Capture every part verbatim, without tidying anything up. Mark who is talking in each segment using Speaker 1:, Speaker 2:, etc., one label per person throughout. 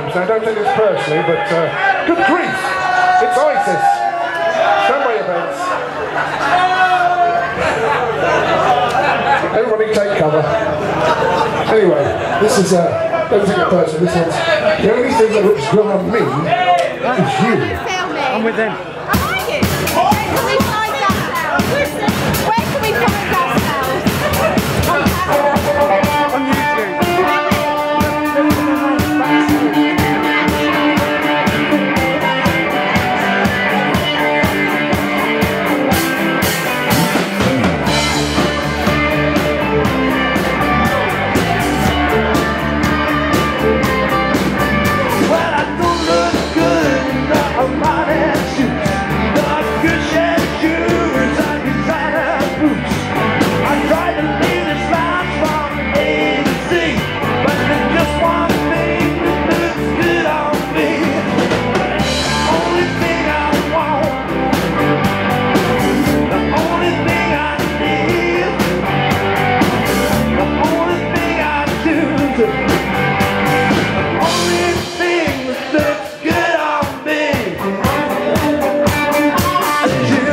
Speaker 1: Adams. Now, don't take this personally, but uh, good grief, it's ISIS. Tramway events. Everybody take cover. Anyway, this is, uh, don't take it personally, this one's, the only thing that looks good on me is you.
Speaker 2: I'm with them. Where can we find ourselves? On YouTube.
Speaker 3: Well, I don't look good in the money suit. Not good shed shoes, I designer boots. I try to leave this life from A to Z, but there's just one thing that looks good on me. Only thing I want, the only thing I need, the only thing I choose, the only thing that looks good on me is you.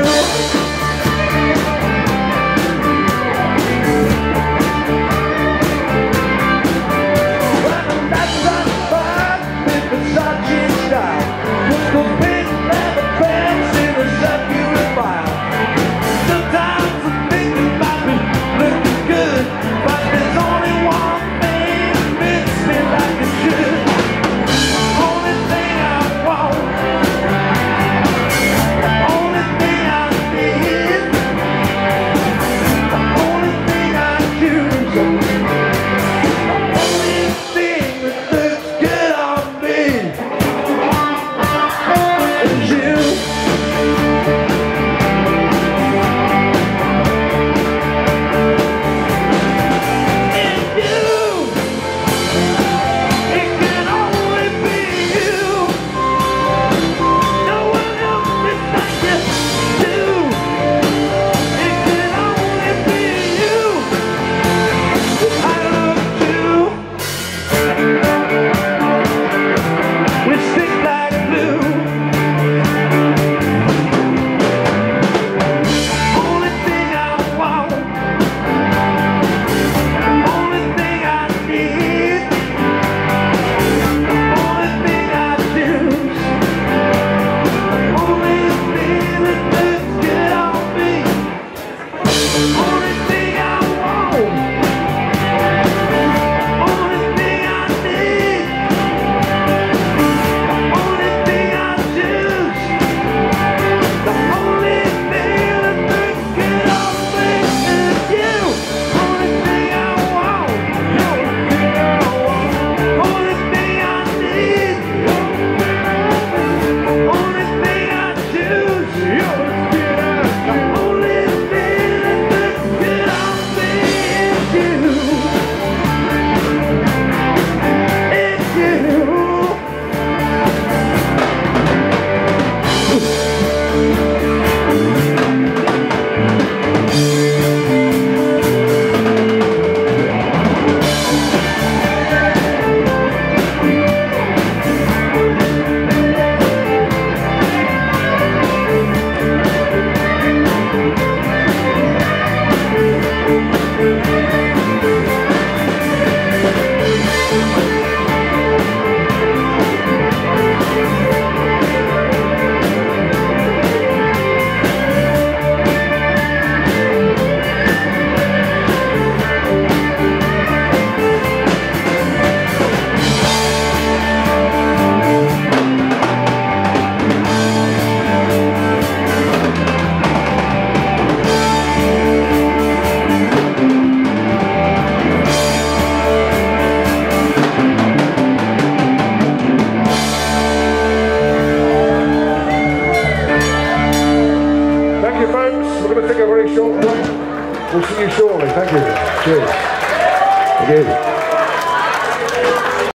Speaker 3: When the nights are fine with the Versace style, with the pink leather pants in the circular file. Sometimes I think about me looking good, but there's only one thing that fits me like it should. Only thing I want, the only thing I need, the only thing I choose, the only thing that looks good on me is you. It's you. It can only be you. No one else is like you do. It can only be you. I look to. We stick like glue. Only thing I want, only thing I need, only thing I choose, only thing that looks good on me, only thing I want, only thing I need, only thing I choose, the only thing that looks good on me is you. Only thing I want, only thing I want, only thing I need, only thing I choose, the only thing that looks good on me is you. It's you.
Speaker 1: Thank you, folks. We're going to take a very short break. We'll see you shortly. Thank you. Cheers. Thank you.